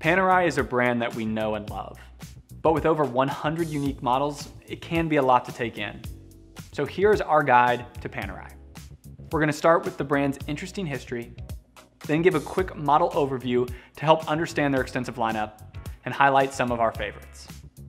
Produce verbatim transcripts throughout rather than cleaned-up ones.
Panerai is a brand that we know and love, but with over one hundred unique models, it can be a lot to take in. So here's our guide to Panerai. We're gonna start with the brand's interesting history, then give a quick model overview to help understand their extensive lineup and highlight some of our favorites.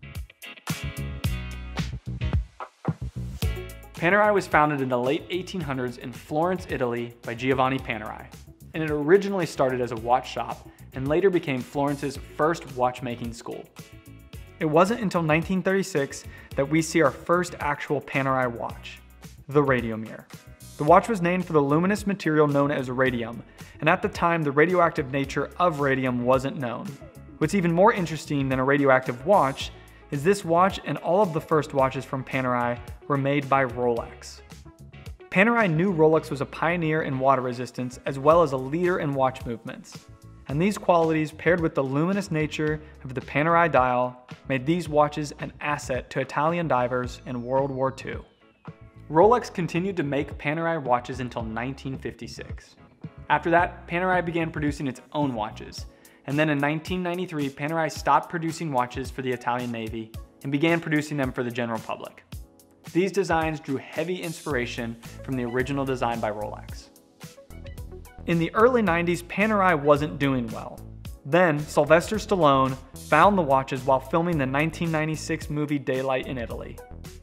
Panerai was founded in the late eighteen hundreds in Florence, Italy by Giovanni Panerai, and it originally started as a watch shop and later became Florence's first watchmaking school. It wasn't until nineteen thirty-six that we see our first actual Panerai watch, the Radiomir. The watch was named for the luminous material known as radium, and at the time the radioactive nature of radium wasn't known. What's even more interesting than a radioactive watch is this watch and all of the first watches from Panerai were made by Rolex. Panerai knew Rolex was a pioneer in water resistance as well as a leader in watch movements. And these qualities, paired with the luminous nature of the Panerai dial, made these watches an asset to Italian divers in World War Two. Rolex continued to make Panerai watches until nineteen fifty-six. After that, Panerai began producing its own watches, and then in nineteen ninety-three, Panerai stopped producing watches for the Italian Navy and began producing them for the general public. These designs drew heavy inspiration from the original design by Rolex. In the early nineties, Panerai wasn't doing well. Then, Sylvester Stallone found the watches while filming the nineteen ninety-six movie Daylight in Italy.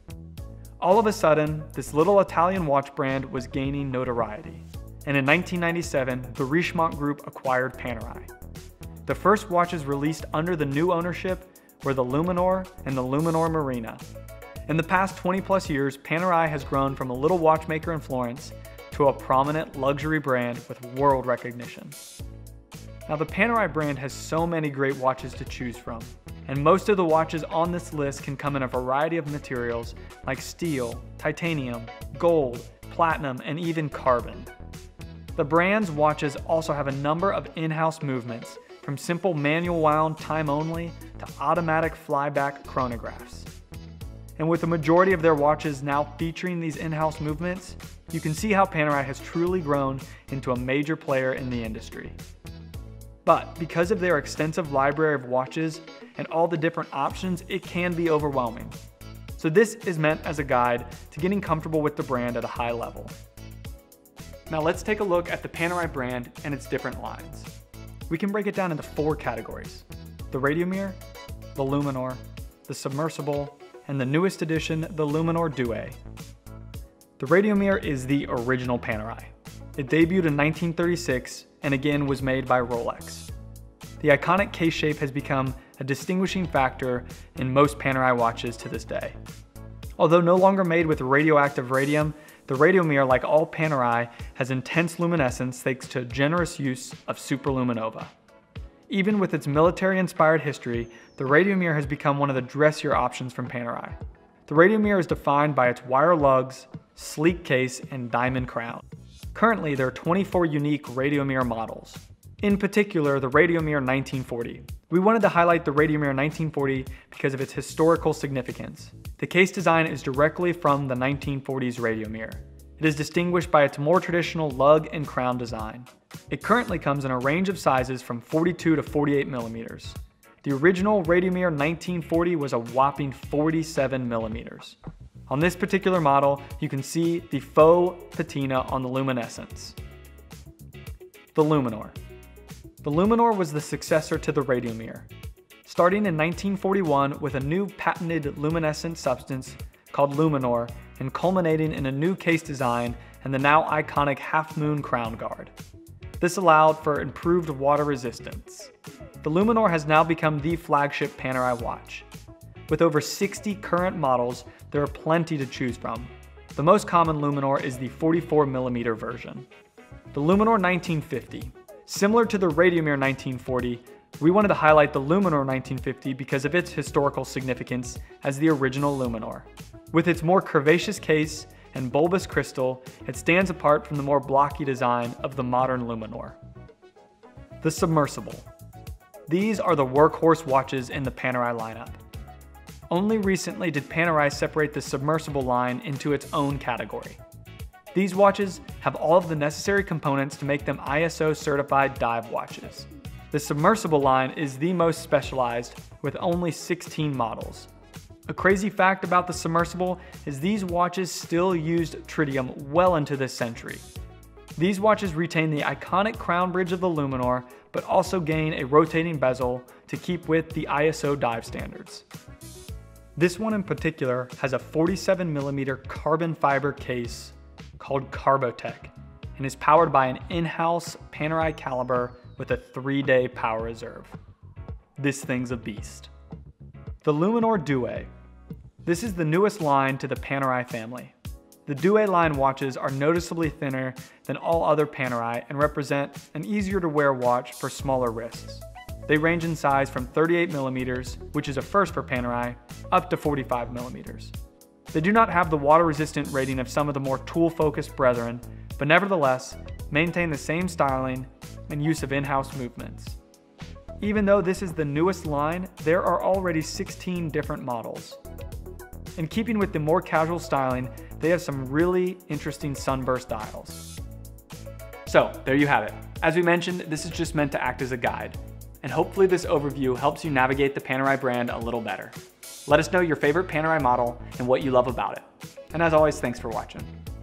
All of a sudden, this little Italian watch brand was gaining notoriety, and in nineteen ninety-seven, the Richemont Group acquired Panerai. The first watches released under the new ownership were the Luminor and the Luminor Marina. In the past twenty plus years, Panerai has grown from a little watchmaker in Florence to a prominent luxury brand with world recognition. Now, the Panerai brand has so many great watches to choose from, and most of the watches on this list can come in a variety of materials like steel, titanium, gold, platinum, and even carbon. The brand's watches also have a number of in-house movements, from simple manual wound time only to automatic flyback chronographs. And with the majority of their watches now featuring these in-house movements, you can see how Panerai has truly grown into a major player in the industry. But because of their extensive library of watches and all the different options, it can be overwhelming. So this is meant as a guide to getting comfortable with the brand at a high level. Now let's take a look at the Panerai brand and its different lines. We can break it down into four categories: the Radiomir, the Luminor, the Submersible, and the newest edition, the Luminor Due. The Radiomir is the original Panerai. It debuted in nineteen thirty-six and again was made by Rolex. The iconic case shape has become a distinguishing factor in most Panerai watches to this day. Although no longer made with radioactive radium, the Radiomir, like all Panerai, has intense luminescence thanks to generous use of superluminova. Even with its military-inspired history, the Radiomir has become one of the dressier options from Panerai. The Radiomir is defined by its wire lugs, sleek case, and diamond crown. Currently, there are twenty-four unique Radiomir models. In particular, the Radiomir nineteen forty. We wanted to highlight the Radiomir nineteen forty because of its historical significance. The case design is directly from the nineteen forties Radiomir. It is distinguished by its more traditional lug and crown design. It currently comes in a range of sizes from forty-two to forty-eight millimeters. The original Radiomir nineteen forty was a whopping forty-seven millimeters. On this particular model, you can see the faux patina on the luminescence. The Luminor. The Luminor was the successor to the Radiomir. Starting in nineteen forty-one with a new patented luminescent substance called Luminor and culminating in a new case design and the now iconic half-moon crown guard. This allowed for improved water resistance. The Luminor has now become the flagship Panerai watch. With over sixty current models, there are plenty to choose from. The most common Luminor is the forty-four millimeter version. The Luminor nineteen fifty. Similar to the Radiomir nineteen forty, we wanted to highlight the Luminor nineteen fifty because of its historical significance as the original Luminor. With its more curvaceous case and bulbous crystal, it stands apart from the more blocky design of the modern Luminor. The Submersible. These are the workhorse watches in the Panerai lineup. Only recently did Panerai separate the Submersible line into its own category. These watches have all of the necessary components to make them I S O certified dive watches. The submersible line is the most specialized, with only sixteen models. A crazy fact about the submersible is these watches still used tritium well into this century. These watches retain the iconic crown bridge of the Luminor, but also gain a rotating bezel to keep with the I S O dive standards. This one in particular has a forty-seven millimeter carbon fiber case called Carbotech and is powered by an in-house Panerai caliber with a three-day power reserve. This thing's a beast. The Luminor Due. This is the newest line to the Panerai family. The Due line watches are noticeably thinner than all other Panerai and represent an easier to wear watch for smaller wrists. They range in size from thirty-eight millimeters, which is a first for Panerai, up to forty-five millimeters. They do not have the water-resistant rating of some of the more tool-focused brethren, but nevertheless maintain the same styling and use of in-house movements. Even though this is the newest line, there are already sixteen different models. In keeping with the more casual styling, they have some really interesting sunburst dials. So there you have it. As we mentioned, this is just meant to act as a guide, and hopefully this overview helps you navigate the Panerai brand a little better. Let us know your favorite Panerai model and what you love about it. And as always, thanks for watching.